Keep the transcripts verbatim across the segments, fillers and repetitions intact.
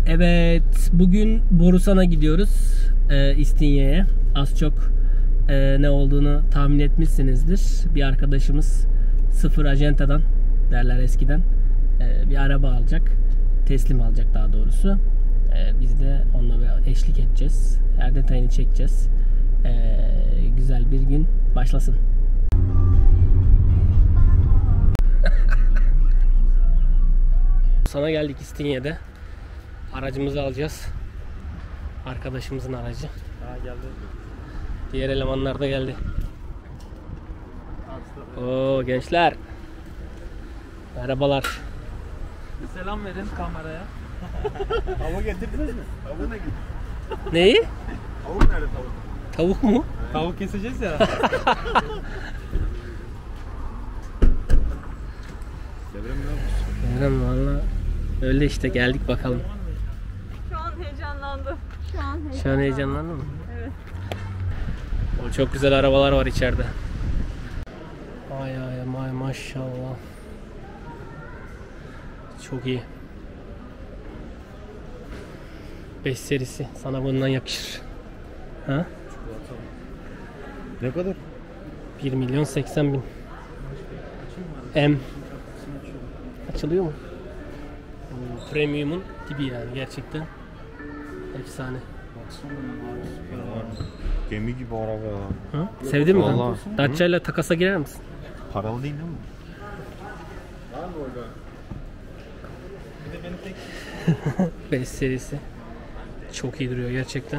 Evet, bugün Borusan'a gidiyoruz, e, İstinye'ye. Az çok e, ne olduğunu tahmin etmişsinizdir. Bir arkadaşımız sıfır acentadan derler eskiden e, bir araba alacak, teslim alacak daha doğrusu. E, biz de onunla eşlik edeceğiz, her detayını çekeceğiz. E, güzel bir gün başlasın. Sana geldik İstinye'de. Aracımızı alacağız. Arkadaşımızın aracı. Ha, geldi. Diğer elemanlar da geldi. Oo gençler. Merhabalar. Bir selam verin kameraya. Tavuk getirdiniz mi? Tavuğu ne getirdiniz? Neyi? Tavuk nerede tavuk? Tavuk mu? Tavuk keseceğiz ya. Devrem ne yapıyorsun? Devrem valla öyle işte, geldik bakalım. Şu an heyecanlandım. Şu an heyecanlandım. Şu an heyecanlandın mı? Evet. O çok güzel arabalar var içeride. Ay ay ay maşallah. Çok iyi. beş serisi sana bundan yakışır. Ha? Ne kadar? bir milyon seksen bin. M. Açılıyor mu? Hmm, Premium'un dibi yani gerçekten. Efsane. Gemi gibi araba ya. Ha? Sevdin mi? Vallahi. Dacia ile takasa girer misin? Paralı değil değil mi? Var mı orada? Bir de beni tek... beş serisi. Çok iyi duruyor gerçekten.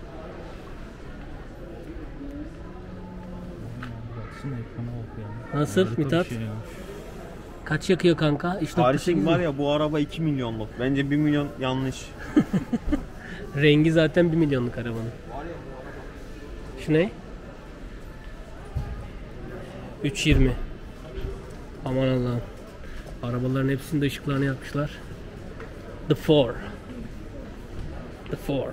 Nasıl Mithat? Kaç yakıyor kanka? Kardeşim var ya, bu araba iki milyonluk. Bence bir milyon yanlış. Rengi zaten bir milyonluk arabanın. Şu ne? üç yirmi. Aman Allah'ım. Arabaların hepsinde ışıklarını yapmışlar. The Four. The Four.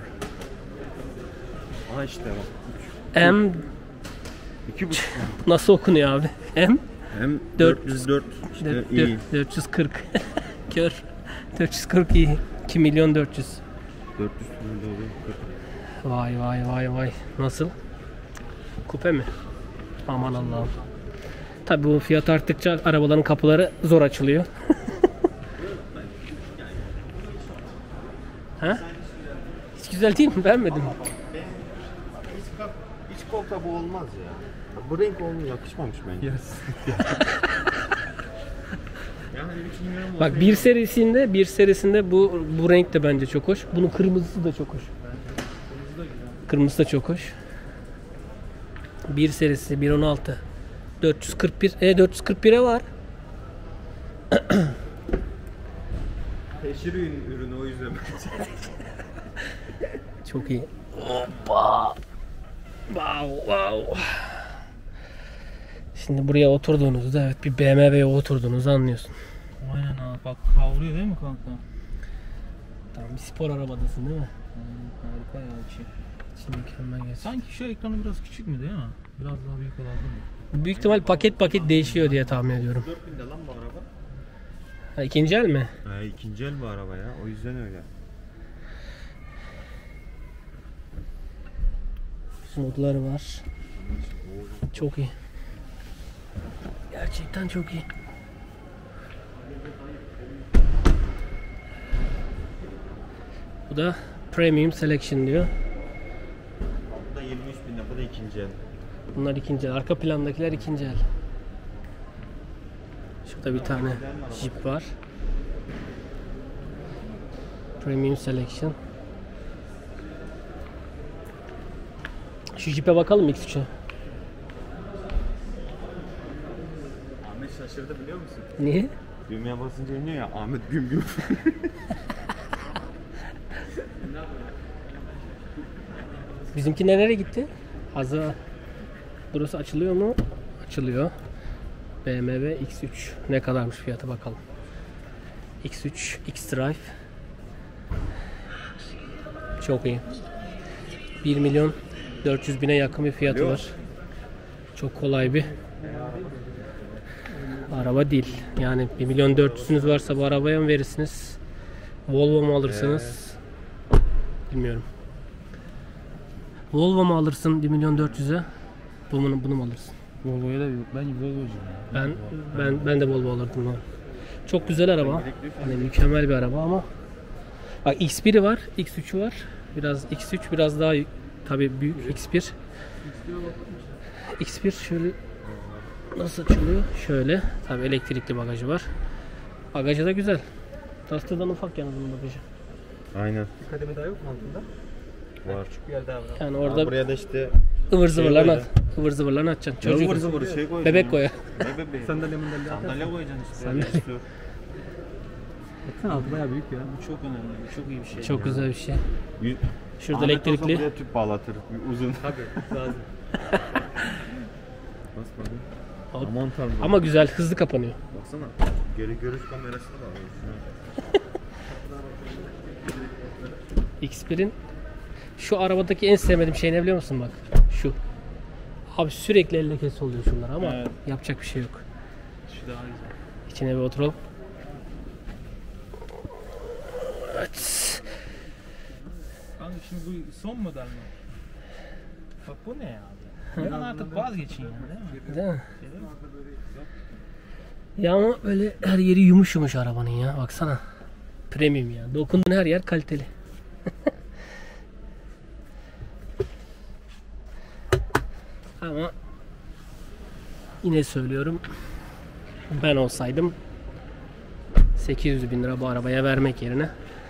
Ha işte bak. M. İki buçuk. Nasıl okunuyor abi? M. Hem Dört- dört yüz dört işte iyi. dört yüz kırk. Kör. dört yüz kırk iyi. iki milyon dört yüz. dört yüz doğru. Vay vay vay vay. Nasıl? Kupe mi? Aman Allah'ım. Tabii bu fiyat arttıkça arabaların kapıları zor açılıyor. Ha? Hiç güzel değil mi? Beğenmedin mi? İç koltuğa bu olmaz ya. Bu renk olmuyor, yakışmamış bence. Bak bir serisinde bir serisinde bu bu renk de bence çok hoş. Bunun kırmızısı da çok hoş. Kırmızısı da çok hoş. Bir serisi bir on altı. dört yüz kırk bir. E dört yüz kırk bire var. Teşhir ürünü o yüzden bence. Çok iyi. Hoppa. Wow, wow. Şimdi buraya oturduğunuzda evet bir B M W'ye oturduğunuzu anlıyorsun. Aynen abi, bak kavruyor değil mi kanka? Tamam, bir spor arabadasın değil mi? Hmm, harika ya içi. Şimdi mükemmel gerçekten. Sanki şu ekranı biraz küçük mü değil mi? Biraz daha büyük olalım mı? Büyük ihtimal paket paket değişiyor diye tahmin ediyorum. dört binde lan bu araba. Ha, ikinci el mi? Ha, ikinci el bu araba ya, o yüzden öyle. Modları var. Çok iyi. Gerçekten çok iyi. Bu da Premium Selection diyor. Bu da yirmi üç binde, bu da ikinci el. Bunlar ikinci el. Arka plandakiler ikinci el. Şurada bir tane Jeep var. Premium Selection. Şu Jeep'e bakalım X üç'e. Ahmet şaşırdı biliyor musun? Niye? Düğmeye basınca iniyor ya, Ahmet güm güm. Bizimki nereye gitti? Hazır. Burası açılıyor mu? Açılıyor. B M W X üç. Ne kadarmış fiyatı bakalım. X üç, X-Drive. Çok iyi. bir milyon dört yüz bine yakın bir fiyatı var. Çok kolay bir araba değil. Yani bir milyon dört yüzünüz varsa bu arabaya mı verirsiniz? Volvo mu alırsınız? Bilmiyorum. Volvo mu alırsın bir milyon dört yüze? Bunu, bunu mu alırsın? Volvo'ya da yok. Ben Volvo'cuyum ya. Ben ben ben de Volvo alırdım lan. Çok güzel araba. Hani mükemmel bir araba ama bak X bir'i var, X üç'ü var. Biraz X üç biraz daha tabii büyük X bir. X bir şöyle nasıl açılıyor? Şöyle. Tabii elektrikli bagajı var. Bagajı da güzel. Duster'dan ufak yalnız bunun bagajı. Aynen. Bir kademe daha yok mu altında? Var. Küçük bir yer daha var. Yani Aa, orada buraya da işte ıvır zıvırlarını koydu. at. Ivır zıvırlarını atacaksın. Çocuk. Çocuk zıvır şey koyacaksın. Bebek koya. Ne bebeği? Sandalye mandalye Sandalye koyacaksın işte. Sandalye. Sandalye. Baksana altı bayağı büyük ya. Bu çok önemli. Bu çok iyi bir şey. Çok güzel bir şey. Yüz- Şurada Ahmet olsa elektrikli. buraya tüp bağlatır. Bir uzun. Tabii lazım. Basmadı. Hop. Aman tanrım. Ama güzel, hızlı kapanıyor. Baksana. Geri görüş kamerasına bak. X bir'in şu arabadaki en sevmediğim şey ne biliyor musun bak? Şu. Abi sürekli elle kes oluyor şunlar ama Evet. yapacak bir şey yok. Şu daha güzel. İçine bir oturalım. Evet. Kanka şimdi bu son model mi? Bak bu ne ya abi? Bundan artık vazgeçin yani değil mi? Değil mi? Şey değil mi? Ya ama böyle her yeri yumuş yumuş arabanın ya. Baksana. Premium ya. Dokunduğun her yer kaliteli. Ama yine söylüyorum. Ben olsaydım sekiz yüz bin lira bu arabaya vermek yerine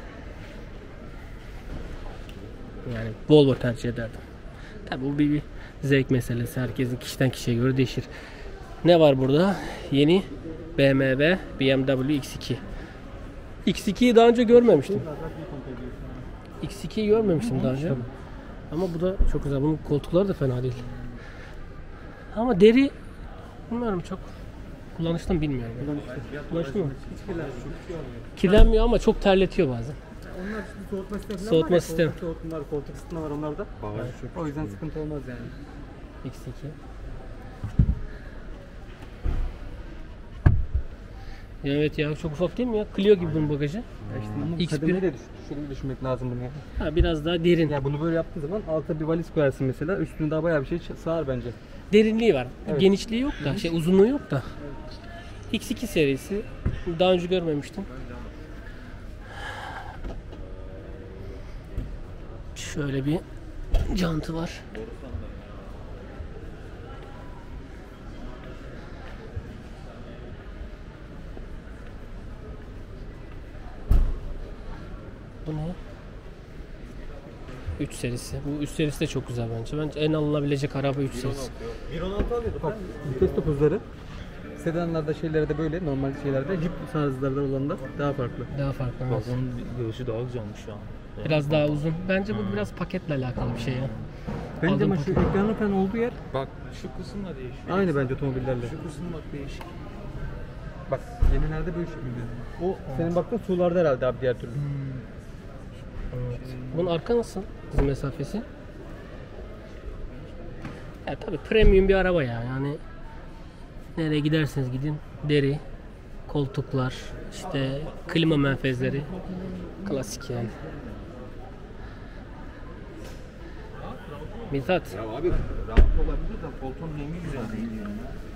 yani Volvo tercih ederdim. Tabi bu bir, bir zevk meselesi. Herkesin kişiden kişiye göre değişir. Ne var burada? Yeni B M W B M W X iki. X iki'yi daha önce görmemiştim. X iki'yi görmemiştim daha önce. Ama bu da çok güzel. Bunun koltukları da fena değil. Ama deri bilmiyorum çok kullanışlı mı bilmiyorum. Kullanışlı mı? Kirlenmiyor ama çok terletiyor bazen. Onlar şimdi soğutma sistemi falan Soğutma var ya, sistemi. Koltuk soğutmalar, koltuk ısıtma var onlarda. Bagajı çok. O yüzden sıkıntı olmaz yani. X iki. Ya evet ya çok ufak değil mi ya? Clio gibi bunun bagajı. Ya işte ama X bir. kademeyi de düş, şöyle düşünmek lazım bunu. Ha biraz daha derin. Ya bunu böyle yaptığın zaman alta bir valiz koyarsın mesela. Üstüne daha bayağı bir şey sığar bence. Derinliği var. Evet. Genişliği yok da, şey uzunluğu yok da. X iki serisi daha önce görmemiştim. Şöyle bir jantı var. Bu ne? üç serisi. Bu üç serisi de çok güzel bence. Bence en alınabilecek araba üç serisi. bir on altı alıyorduk. Bak vites topuzları sedanlarda şeylerde böyle normal şeylerde Jeep tarzlarda olanlar daha farklı. Daha farklı. Bak Evet. onun göğsü daha güzelmiş şu an. Biraz daha uzun. Bence bu biraz paketle alakalı bir şey ya. Bence Aldım ama şu paket. ekranın falan olduğu yer Bak şu kısım da değişiyor. aynı bence otomobillerle. Şu kısım bak değişik. Bak yenilerde böyle şekilde. O senin baktığın sularda herhalde abi diğer türlü. Evet. Bunun arka nasıl? Hız mesafesi. Ya tabii premium bir araba ya. Yani nereye giderseniz gidin deri, koltuklar, işte klima menfezleri klasik yani. Mithat, Ya abi rahat olabilir de koltuğun rengi güzel değil yani.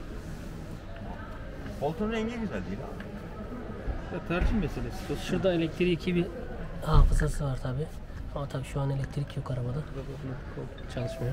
Koltuğun rengi güzel değil abi. Ya tercih meselesi. şurada elektriği iki bir hafızası var tabi. Ama tabi şu an elektrik yok arabada. Çalışmıyor.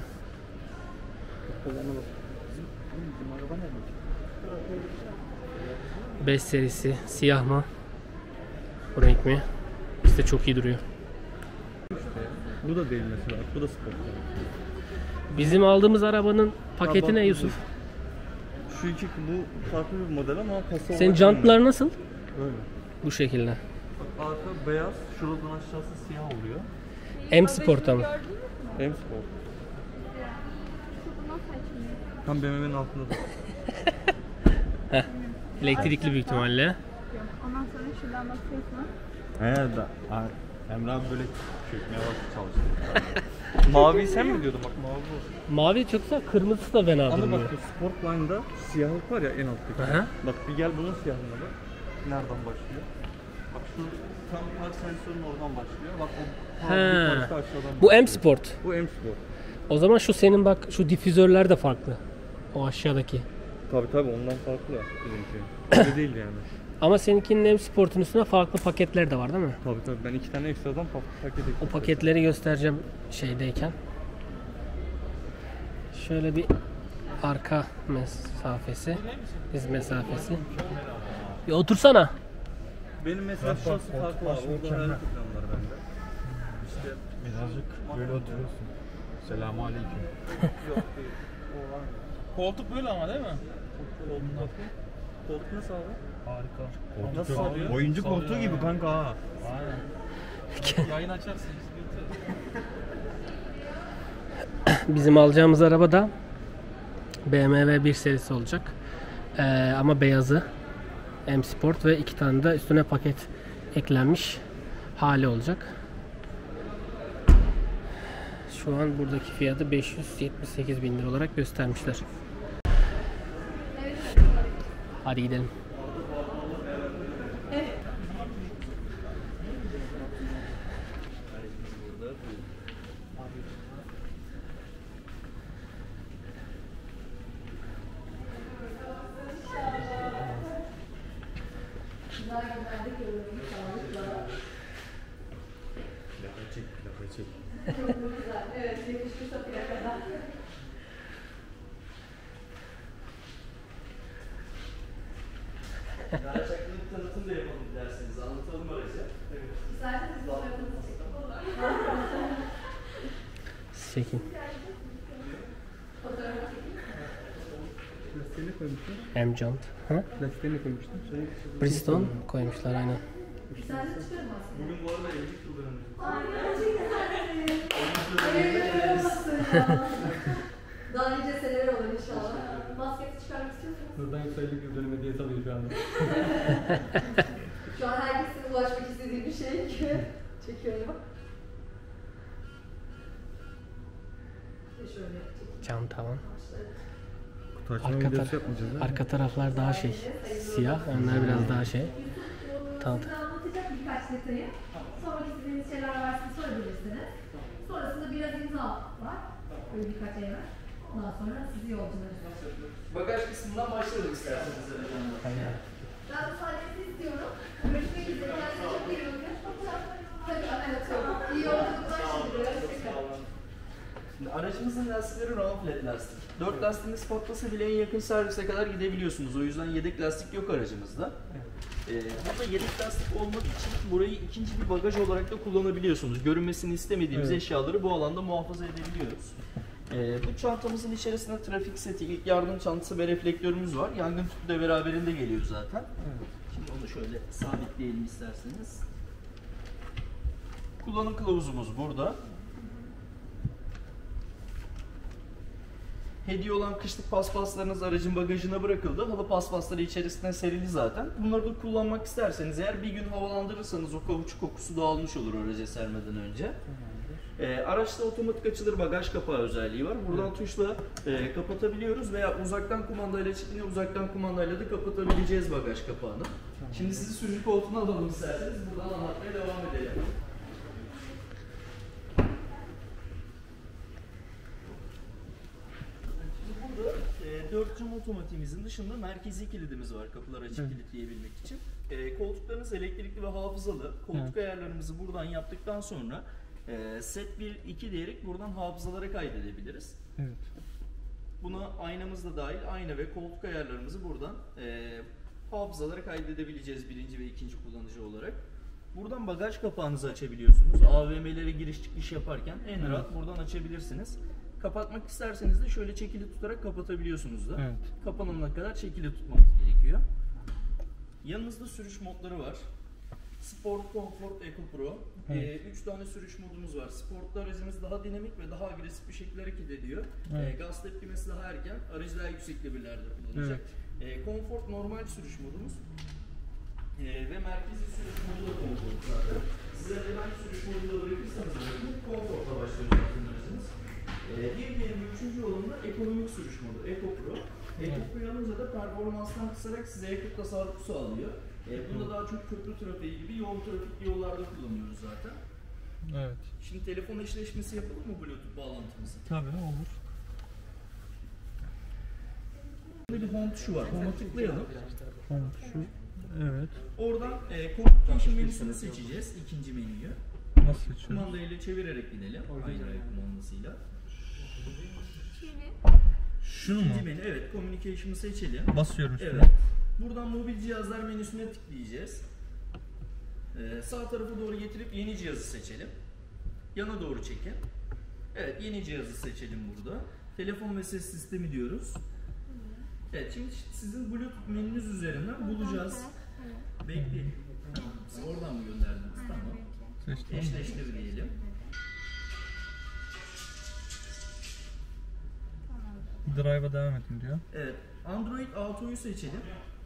beş serisi siyah mı? Bu renk mi? İşte çok iyi duruyor. Bu da değil mesela. Bu da spor. Bizim aldığımız arabanın paketi ne Yusuf? Şu iki bu farklı bir model ama kasa Senin jantlar nasıl? Böyle. Bu şekilde. arka beyaz, şuradan aşağısı siyah oluyor. M Sport'a mı? Gördün mü? M Sport. Şu nasıl açılıyor? Tam B M W'nin altında da. Elektrikli büyük ihtimalle. Ondan sonra şuradan basıyorsun. He da a- Emre abi böyle çökmeye başladı çalıştı. Mavi sen mi diyordun bak mavi bu. Mavi çok güzel, kırmızısı da fena Ama bak durmuyor. bu Sportline'da siyahlık var ya en alttaki. Aha. Bak bir gel bunun siyahına bak. Nereden başlıyor? Bak şu tam park sensörün oradan başlıyor. Bak o He. bir parkta aşağıdan Bu başlıyor. M-Sport. Bu M-Sport. O zaman şu senin bak şu difüzörler de farklı. O aşağıdaki. Tabii tabii ondan farklı bizimki. Öyle değil yani. Ama seninkinin M-Sport'un üstüne farklı paketler de var değil mi? Tabii tabii ben iki tane ekstradan pa- paket ekledim. O paketleri göstereceğim şeydeyken. Şöyle bir arka mesafesi, diz mesafesi. Bir otursana. Benim mesela şurası farklı var. Orada hayal planlar bende. İşte Birazcık böyle oturuyorsun. Selamun aleyküm. yok değil. O var. Koltuk böyle ama değil mi? Koltuk Koltuk nasıl abi? Harika. Nasıl sarıyor? Oyuncu koltuğu gibi kanka ha. Aynen. Yayın açarsın. Bizim alacağımız araba da B M W bir serisi olacak. Ee, ama beyazı. M-Sport ve iki tane de üstüne paket eklenmiş hali olacak. Şu an buradaki fiyatı beş yüz yetmiş sekiz bin lira olarak göstermişler. Hadi gidelim. Gerçekten tanıtım da yapalım derseniz, anlatalım aracı. Evet. İsterseniz fotoğrafınızı çekin. Çekin. Lastiğini koymuşlar. M-Jant. Ha? Lastiğini koymuşlar. Bridgestone koymuşlar aynen. İsterseniz çıkarım aslında. Bugün bu arada evlilik yıldönümümüz. Ay gerçekten. Hayırlı olsun ya. Daha nice seneler olur inşallah. Maskesi çıkarmak istiyorsunuz. Buradan yükseldik yıl dönümü diye alıyor şu anda. Şu an herkesin ulaşmak istediği bir şey ki. Çekiyorum. Ve şöyle çekeyim. Cam tavan. Kutu açma Arka, videosu tar- yapmayacağız ha. arka taraflar daha şey siyah, önler biraz daha şey. Tamam. Size anlatacak birkaç detayı. Sonraki istediğiniz şeyler varsa sorabilirsiniz. Sonrasında biraz imza var. Böyle birkaç evler. Ondan sonra sizi yolcularız. Bagaj kısmından başlayalım isterseniz. Ben müsaadenizi istiyorum. Görüşmek üzere. Kendinize çok iyi bakın. Tabii evet. İyi yolculuklar şimdi. Şimdi aracımızın lastikleri round flat lastik. dört lastiğiniz patlasa bile en yakın servise kadar gidebiliyorsunuz. O yüzden yedek lastik yok aracımızda. Ee, burada yedek lastik olmak için burayı ikinci bir bagaj olarak da kullanabiliyorsunuz. Görünmesini istemediğimiz Evet. eşyaları bu alanda muhafaza edebiliyoruz. Ee, bu çantamızın içerisinde trafik seti, ilk yardım çantası ve reflektörümüz var. Yangın tüpü de beraberinde geliyor zaten. Şimdi onu şöyle sabitleyelim isterseniz. Kullanım kılavuzumuz burada. Hediye olan kışlık paspaslarınız aracın bagajına bırakıldı. Halı paspasları içerisine serili zaten. Bunları da kullanmak isterseniz eğer bir gün havalandırırsanız o kauçuk kokusu dağılmış olur araca sermeden önce. Ee, araçta otomatik açılır bagaj kapağı özelliği var. Buradan tuşla e, kapatabiliyoruz veya uzaktan kumandayla çıkınca uzaktan kumandayla da kapatabileceğiz bagaj kapağını. Şimdi sizi sürücü koltuğuna alalım isterseniz buradan anlatmaya devam edelim. E, dört cam otomatiğimizin dışında merkezi kilidimiz var kapıları açıp Evet. kilitleyebilmek için. E, koltuklarınız elektrikli ve hafızalı. Koltuk ayarlarımızı buradan yaptıktan sonra e, set bir iki diyerek buradan hafızalara kaydedebiliriz. Evet. Buna aynamız da dahil ayna ve koltuk ayarlarımızı buradan e, hafızalara kaydedebileceğiz birinci ve ikinci kullanıcı olarak. Buradan bagaj kapağınızı açabiliyorsunuz. A V M'lere giriş çıkış yaparken en Evet. rahat buradan açabilirsiniz. Kapatmak isterseniz de şöyle çekili tutarak kapatabiliyorsunuz da. Evet. Kapanana kadar çekili tutmanız gerekiyor. Yanınızda sürüş modları var. Sport, Comfort, Eco Pro. Evet. Ee, üç tane sürüş modumuz var. Sport'ta aracımız daha dinamik ve daha agresif bir şekilde hareket ediyor. Evet. Ee, gaz tepkimesi daha erken, aracı daha yüksek devirlerde kullanacak. Ee, Comfort normal sürüş modumuz. Ee, ve merkezi sürüş modu da Comfort zaten. Size herhangi sürüş moduyla bırakırsanız Comfort'la başlıyorsunuz aracınız. Ee, bir diğeri üçüncü olanı da ekonomik sürüş modu, Eco Pro. Eco Pro yanınca da performanstan kısarak size yakıt tasarrufu sağlıyor. E, bunda daha çok köprü trafiği gibi yoğun trafikli yollarda kullanıyoruz zaten. Evet. Şimdi telefon eşleşmesi yapalım mı Bluetooth bağlantımızı? Tabii olur. Burada bir home tuşu var. Home'a tıklayalım. Tamam şu. Evet. Oradan e, communication menüsünü seçeceğiz. İkinci menüyü. Nasıl seçiyoruz? Kumanda ile çevirerek gidelim. Aynı ay kumandasıyla. Şunu mu? İkinci menü, evet, communication'ı seçelim. Basıyorum üstüne. Evet. Buradan mobil cihazlar menüsüne tıklayacağız. Ee, sağ tarafa doğru getirip yeni cihazı seçelim. Yana doğru çekin. Evet, yeni cihazı seçelim burada. Telefon ve ses sistemi diyoruz. Evet, şimdi sizin Bluetooth menünüz üzerinden bulacağız. Bekleyin. Siz oradan mı gönderdiniz? Tamam. Seçtim. Eşleştir diyelim. Drive'a devam edin diyor. Evet, Android Auto'yu seçelim.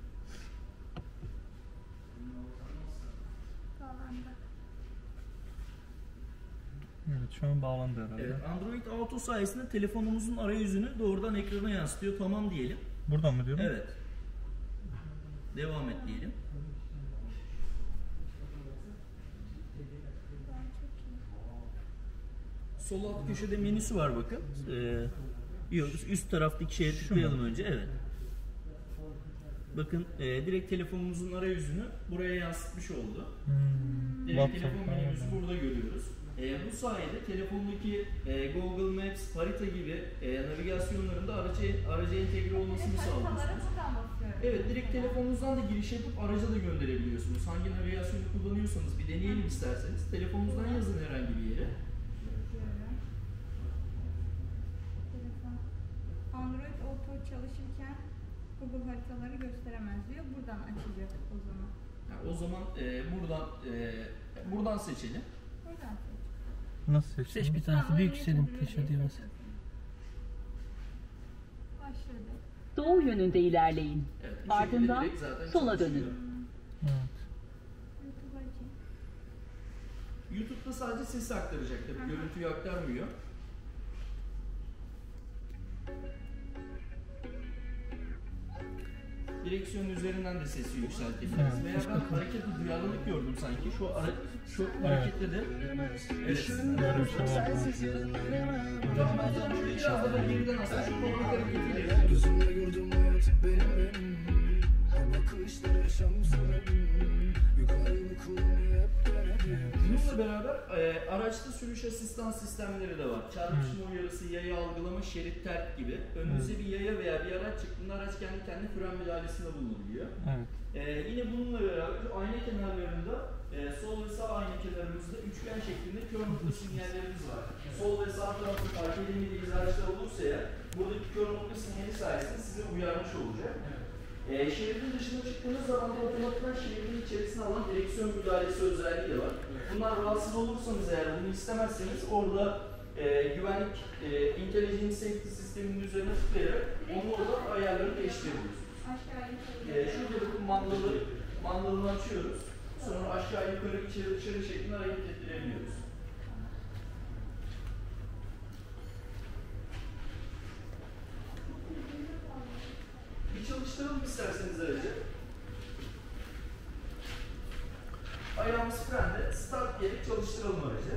Evet, şu an bağlandı herhalde. Evet, Android Auto sayesinde telefonumuzun arayüzünü doğrudan ekrana yansıtıyor. Tamam diyelim. Buradan mı diyorum? Evet. Devam et diyelim. Sol alt köşede menüsü var bakın. Ee, yok, üst taraftaki şeye tıklayalım önce. Evet. Bakın e, direkt telefonumuzun arayüzünü buraya yansıtmış oldu. Hmm. Direkt WhatsApp telefon falan menümüzü da. burada görüyoruz. E, bu sayede telefondaki e, Google Maps, harita gibi e, navigasyonlarında araca, araca entegre olmasını sağlıyorsunuz. Evet, direkt telefonunuzdan da giriş yapıp araca da gönderebiliyorsunuz. Hangi navigasyonu kullanıyorsanız bir deneyelim isterseniz. Telefonunuzdan yazın herhangi bir yere. Android Auto çalışırken Google haritaları gösteremez diyor. Buradan açacak o zaman. Yani o zaman e, buradan e, buradan seçelim. Buradan seç. Nasıl seçtim? Seç bir tanesi büyük senin teşhir diyor mesela. Başladı. Doğu yönünde ilerleyin. Evet, bu şekilde Ardından direkt zaten sola çalışıyor. dönün. Evet. YouTube açayım. YouTube'da sadece sesi aktaracak tabii, görüntüyü aktarmıyor. Direksiyon üzerinden de sesi yükseltebiliriz. Evet, Veya ben hareketli duyarlılık gördüm sanki. Şu ara, şu harekette de evet. Böyle bir şey var. Biraz daha geriden aslında şu koltuk hareketiyle yapıyoruz. Gözümle gördüm hayat benim benim. Bakışlar yaşam sebebim. Yukarı kullanı hep denedim. Bununla beraber e, araçta sürüş asistan sistemleri de var. Çarpışma uyarısı, yaya algılama, şerit terk gibi. Önünüze bir yaya veya bir araç çıktığında araç kendi kendine fren müdahalesinde bulunabiliyor. Evet. E, yine bununla beraber ayna kenarlarında e, sol ve sağ ayna kenarımızda üçgen şeklinde kör nokta sinyallerimiz var. Sol ve sağ tarafta fark edemediğiniz araçlar olursa eğer buradaki kör nokta sinyali sayesinde size uyarmış olacak. E, şeridin dışına çıktığınız zaman da otomatikman şeridin içerisine alan direksiyon müdahalesi özelliği de var. Bunlar rahatsız olursanız eğer bunu istemezseniz orada e, güvenlik e, intelligence safety sisteminin üzerine tıklayarak onu orada ayarlarını değiştirebiliyorsunuz. E, şurada bir mandalı, mandalını açıyoruz. Sonra aşağı yukarı içeri dışarı şeklinde hareket ettirebiliyoruz. Bir çalıştıralım isterseniz aracı. Ayağımız frende, start diyerek çalıştıralım aracı.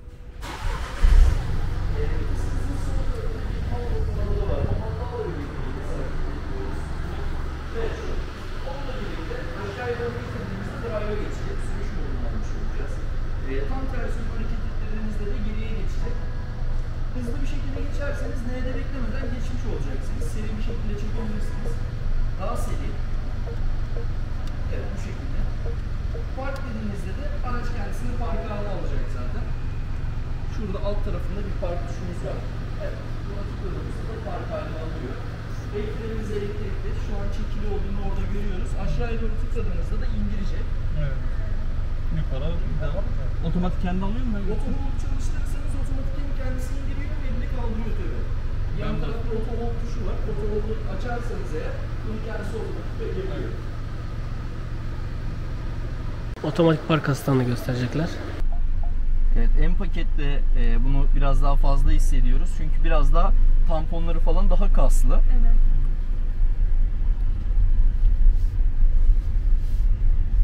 Evet, sizin sol tarafında bir hava kanalı var. O hava birlikte evet, şu. Onunla birlikte aşağıya doğru getirdiğimizde drive'a geçecek. Sürüş modunu almış olacağız. E, tam tersi hareket ettirdiğimizde de geriye geçecek. Hızlı bir şekilde geçerseniz N'de beklemeden geçmiş olacaksınız. Seri bir şekilde çekebilirsiniz. Daha seri. Evet, bu şekilde. Park dediğinizde de araç kendisini park haline alacak zaten. Şurada alt tarafında bir park tuşumuz var. Evet, buna tıkladığımızda da park haline alıyor. Elektriğimiz elektrikli. Şu an çekili olduğunu orada görüyoruz. Aşağıya doğru tıkladığınızda da indirecek. Evet. Yukarı devam. Otomatik kendi alıyor mu? Otomobil çalıştırırsanız otomatik kendisi indiriyor ve elini kaldırıyor tabii. Yan tarafta otomobil tuşu var. Otomobil açarsanız eğer bunu kendisi otomatik yapıyor. Otomatik park asistanını gösterecekler. Evet, en pakette e, bunu biraz daha fazla hissediyoruz çünkü biraz daha tamponları falan daha kaslı. Evet.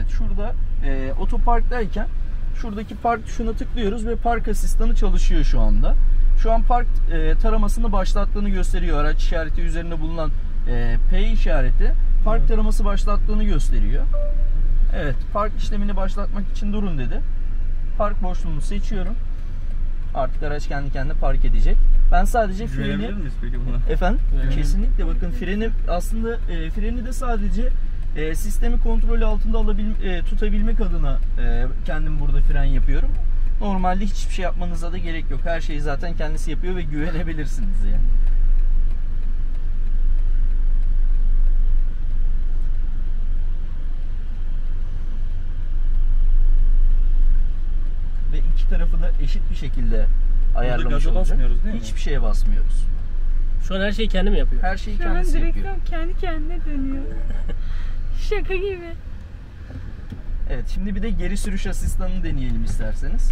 Evet, şurada e, otoparktayken şuradaki park tuşuna tıklıyoruz ve park asistanı çalışıyor şu anda. Şu an park e, taramasını başlattığını gösteriyor. Araç işareti üzerinde bulunan e, P işareti park evet. taraması başlattığını gösteriyor. Evet, park işlemini başlatmak için durun dedi. Park boşluğunu seçiyorum. Artık araç kendi kendine park edecek. Ben sadece freni... Güvenebilir miyiz peki buna? Efendim? Kesinlikle. Bakın freni aslında e, freni de sadece e, sistemi kontrol altında alabil, e, tutabilmek adına e, kendim burada fren yapıyorum. Normalde hiçbir şey yapmanıza da gerek yok. Her şeyi zaten kendisi yapıyor ve güvenebilirsiniz yani. Ve iki tarafı da eşit bir şekilde ayarlamış gaza olacak. Basmıyoruz değil mi? Hiçbir şeye basmıyoruz. Şu an her şeyi kendi mi yapıyor? Her şeyi Şu kendisi an yapıyor. direksiyon kendi kendine dönüyor. Şaka gibi. Evet, şimdi bir de geri sürüş asistanını deneyelim isterseniz.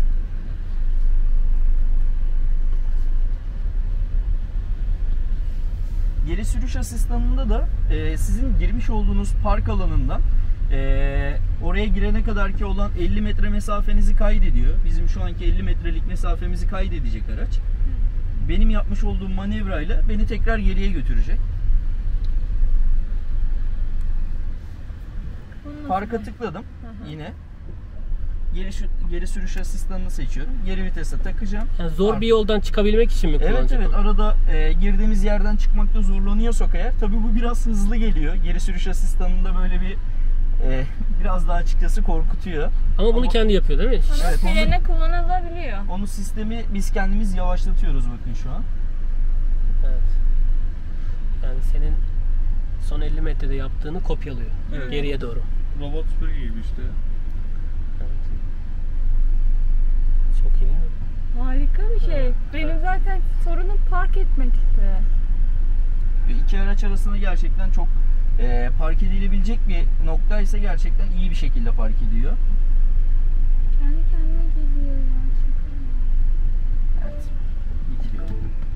Geri sürüş asistanında da e, sizin girmiş olduğunuz park alanından e, oraya girene kadar ki olan elli metre mesafenizi kaydediyor. Bizim şu anki elli metrelik mesafemizi kaydedecek araç. Benim yapmış olduğum manevrayla beni tekrar geriye götürecek. Parka tıkladım. Hı hı. Yine geri, geri sürüş asistanını seçiyorum. Geri vitese takacağım. Yani zor bir yoldan çıkabilmek için mi kullanacak? Evet evet onu? Arada e, girdiğimiz yerden çıkmakta zorlanıyorsak eğer, tabii bu biraz hızlı geliyor. Geri sürüş asistanında böyle bir e, biraz daha açıkçası korkutuyor. Ama bunu Ama, kendi yapıyor değil mi? Ama evet, frene onu, kullanılabiliyor. Onu sistemi biz kendimiz yavaşlatıyoruz bakın şu an. Evet. Yani senin son elli metrede yaptığını kopyalıyor. Evet. Geriye doğru. Robot süpürge gibi işte. Evet. Çok iyi değil mi? Harika bir şey. Evet. Benim evet. zaten sorunum park etmekti. Ve iki araç arasında gerçekten çok e, park edilebilecek bir nokta ise gerçekten iyi bir şekilde park ediyor. Kendi kendine geliyor ya. Evet. Gidiyor.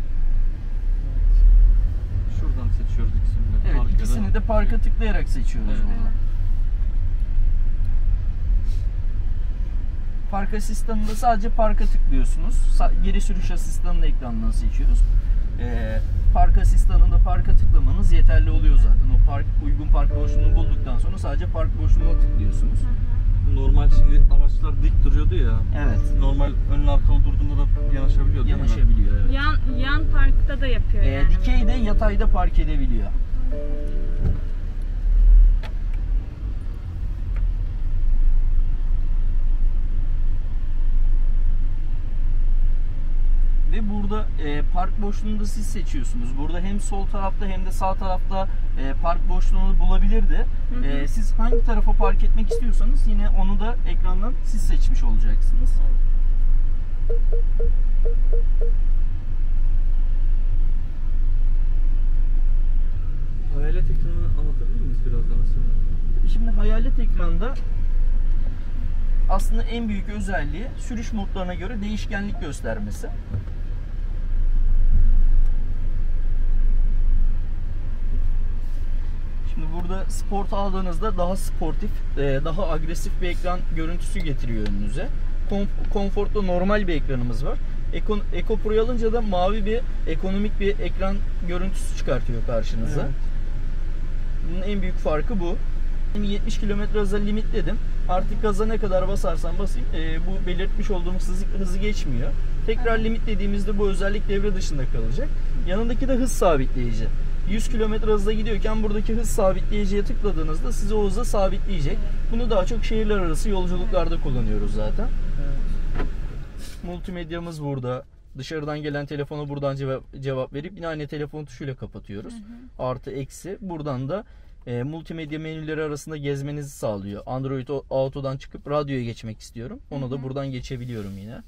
Şuradan seçiyoruz ikisini de. Evet, Park ikisini de parka tıklayarak seçiyoruz evet. burada. Park asistanında sadece parka tıklıyorsunuz. Geri sürüş asistanını ekrandan seçiyoruz. Ee, park asistanında parka tıklamanız yeterli oluyor zaten. O park uygun park boşluğunu bulduktan sonra sadece park boşluğuna tıklıyorsunuz. Normal şimdi araçlar dik duruyordu ya. Evet. Normal önlü arkalı durduğunda da yanaşabiliyor değil Yanaşabiliyor mi? evet. Yan yan parkta da yapıyor ee, yani. Dikeyde, yatayda park edebiliyor. Ve burada e, park boşluğunu da siz seçiyorsunuz. Burada hem sol tarafta hem de sağ tarafta e, park boşluğunu bulabilirdi. Hı hı. E, siz hangi tarafa park etmek istiyorsanız yine onu da ekrandan siz seçmiş olacaksınız. Hayalet ekranını anlatabilir miyiz biraz daha sonra? Şimdi hayalet ekranda aslında en büyük özelliği sürüş modlarına göre değişkenlik göstermesi. Şimdi burada sport aldığınızda daha sportif, daha agresif bir ekran görüntüsü getiriyor önünüze. Konforlu normal bir ekranımız var. Eko, Eco Pro'yu alınca da mavi bir ekonomik bir ekran görüntüsü çıkartıyor karşınıza. Evet. Bunun en büyük farkı bu. yetmiş kilometre hıza limitledim. Artık gaza ne kadar basarsam basayım e, bu belirtmiş olduğumuz hızı, hızı geçmiyor. Tekrar limitlediğimizde bu özellik devre dışında kalacak. Yanındaki de hız sabitleyici. yüz kilometre hızla gidiyorken buradaki hız sabitleyiciye tıkladığınızda sizi o hıza sabitleyecek. Bunu daha çok şehirler arası yolculuklarda kullanıyoruz zaten. Multimedyamız burada. Dışarıdan gelen telefona buradan cevap, cevap verip yine aynı telefon tuşuyla kapatıyoruz. Hı hı. Artı eksi. Buradan da e, multimedya menüleri arasında gezmenizi sağlıyor. Android Auto'dan çıkıp radyoya geçmek istiyorum. Onu hı hı. da buradan geçebiliyorum yine.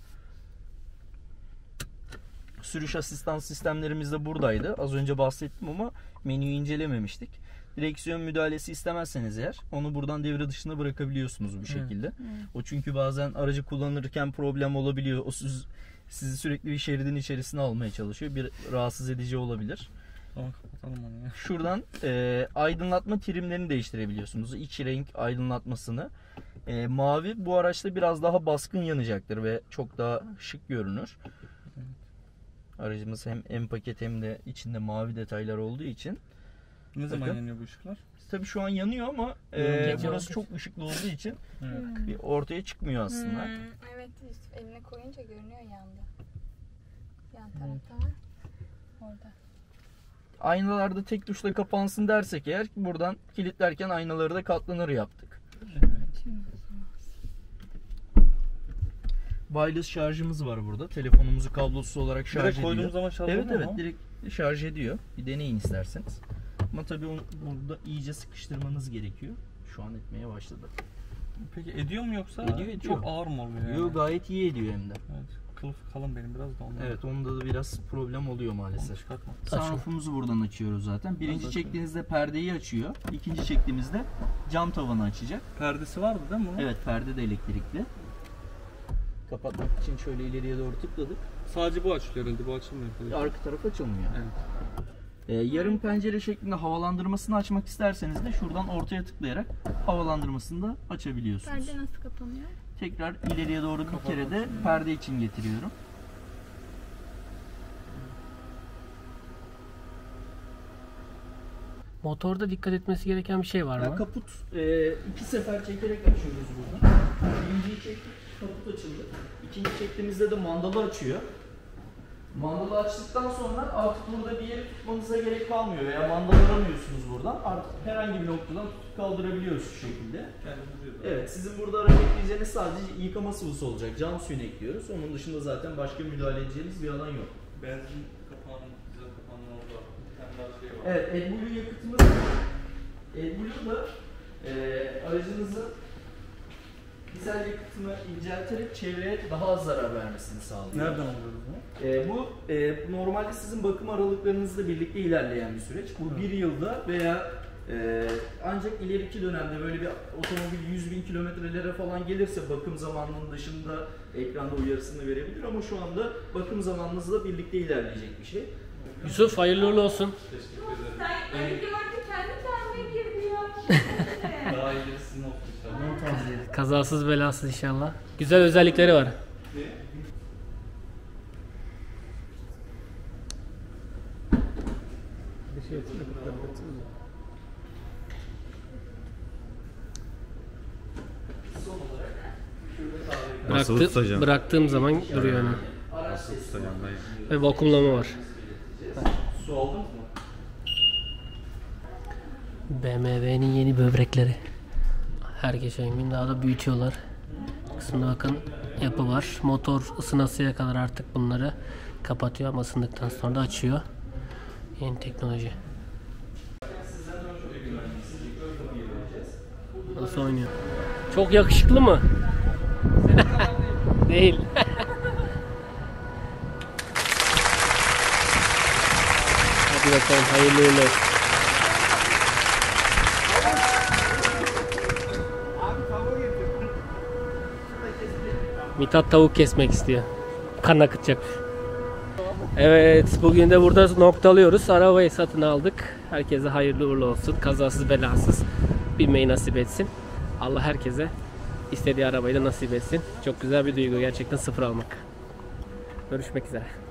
Sürüş asistan sistemlerimiz de buradaydı. Az önce bahsettim ama menüyü incelememiştik. Direksiyon müdahalesi istemezseniz eğer onu buradan devre dışına bırakabiliyorsunuz bu şekilde. Evet. Evet. O çünkü bazen aracı kullanırken problem olabiliyor. O siz, sizi sürekli bir şeridin içerisine almaya çalışıyor. Bir rahatsız edici olabilir. Tamam kapatalım onu ya. Şuradan e, aydınlatma trimlerini değiştirebiliyorsunuz. İç renk aydınlatmasını. E, mavi bu araçta biraz daha baskın yanacaktır ve çok daha şık görünür. Aracımız hem M paket hem de içinde mavi detaylar olduğu için. Ne zaman Bakın. yanıyor bu ışıklar? Tabii şu an yanıyor ama e, Gece burası oldu. çok ışıklı olduğu için Evet. bir ortaya çıkmıyor aslında. Hmm, evet, Yusuf eline koyunca görünüyor yanda. Yan tarafta var. Orada. Aynalarda tek tuşla kapansın dersek eğer buradan kilitlerken aynaları da katlanır yaptık. Wireless şarjımız var burada. Telefonumuzu kablosuz olarak şarj Direkt ediyor. koyduğumuz zaman şarj Evet oluyor evet mu? direkt şarj ediyor. Bir deneyin isterseniz. Ama tabii onu burada iyice sıkıştırmanız gerekiyor. Şu an etmeye başladı. Peki ediyor mu yoksa Ediyor, ediyor. çok ağır mı oluyor yani? Yo, gayet iyi ediyor hem de. Evet. Kılıf kalın benim biraz da ondan. Evet onda da biraz problem oluyor Onu maalesef. çıkartma. Sunroofumuzu buradan açıyoruz zaten. Birinci Nasıl çektiğinizde perdeyi açıyor. İkinci çektiğimizde cam tavanı açacak. Perdesi vardı değil mi bunun? Evet perde de elektrikli. Kapatmak için şöyle ileriye doğru tıkladık. Sadece bu açılıyor herhalde, bu açılmıyor. Arka taraf açılmıyor. Evet. Ee, yarım pencere şeklinde havalandırmasını açmak isterseniz de şuradan ortaya tıklayarak havalandırmasını da açabiliyorsunuz. Perde nasıl kapanıyor? Tekrar ileriye doğru bir kere de perde için getiriyorum. Motorda dikkat etmesi gereken bir şey var Ya mı? kaput e, iki sefer çekerek açıyoruz buradan. Birinciyi çektik, kaput açıldı. İkinci çektiğimizde de mandalı açıyor. Mandalı açtıktan sonra artık burada bir yeri tutmanıza gerek kalmıyor veya mandalı aramıyorsunuz buradan. Artık herhangi bir noktadan tutup kaldırabiliyoruz şu şekilde. Evet, sizin burada arama ekleyeceğiniz sadece yıkama sıvısı olacak. Cam suyunu ekliyoruz. Onun dışında zaten başka müdahale edeceğiniz bir alan yok. Benzin kapağının, dizel kapağının orada bir tane daha şey var. Evet, AdBlue yakıtımız AdBlue da e, aracınızın dizel yakıtını incelterek çevreye daha az zarar vermesini sağlıyor. Nereden alıyoruz bunu? E, bu e, normalde sizin bakım aralıklarınızla birlikte ilerleyen bir süreç. Bu bir yılda veya e, ancak ileriki dönemde böyle bir otomobil yüz bin kilometrelere falan gelirse bakım zamanının dışında ekranda uyarısını verebilir ama şu anda bakım zamanınızla birlikte ilerleyecek bir şey. Yusuf hayırlı uğurlu olsun. Sen öyle gördün kendi kendine girdi ya. Daha ileri sizin olsun inşallah. Kazasız belasız inşallah. Güzel özellikleri var. Bir şey etsin. Nasıl Bıraktı, tutacağım? bıraktığım zaman duruyor yani. Nasıl tutacağım dayı? Ve vakumlama var. Su aldınız mı? B M W'nin yeni böbrekleri. Her geçen gün daha da büyütüyorlar. Kısımda bakın yapı var. Motor ısınasıya kadar artık bunları kapatıyor ama ısındıktan sonra da açıyor. Yeni teknoloji. Nasıl oynuyor? Çok yakışıklı mı? Değil. Hadi bakalım hayırlı uğurlu olsun. Mithat tavuk kesmek istiyor. Kan akıtacak. Evet, bugün de burada noktalıyoruz. Arabayı satın aldık. Herkese hayırlı uğurlu olsun. Kazasız belasız binmeyi nasip etsin. Allah herkese istediği arabayı da nasip etsin. Çok güzel bir duygu gerçekten sıfır almak. Görüşmek üzere.